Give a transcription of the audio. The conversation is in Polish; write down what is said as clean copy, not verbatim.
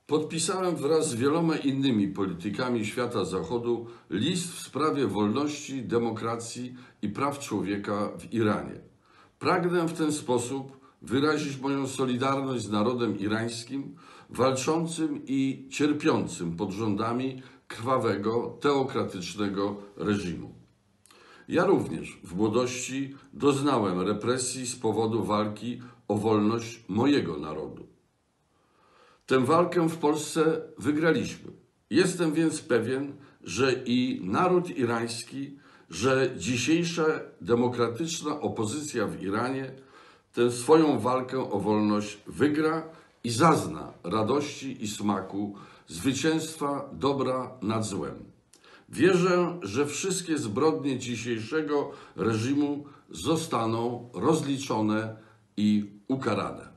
Podpisałem wraz z wieloma innymi politykami świata zachodu list w sprawie wolności, demokracji i praw człowieka w Iranie. Pragnę w ten sposób wyrazić moją solidarność z narodem irańskim, walczącym i cierpiącym pod rządami krwawego, teokratycznego reżimu. Ja również w młodości doznałem represji z powodu walki o wolność mojego narodu. Tę walkę w Polsce wygraliśmy. Jestem więc pewien, że i naród irański, że dzisiejsza demokratyczna opozycja w Iranie tę swoją walkę o wolność wygra i zazna radości i smaku zwycięstwa dobra nad złem. Wierzę, że wszystkie zbrodnie dzisiejszego reżimu zostaną rozliczone i ukarane.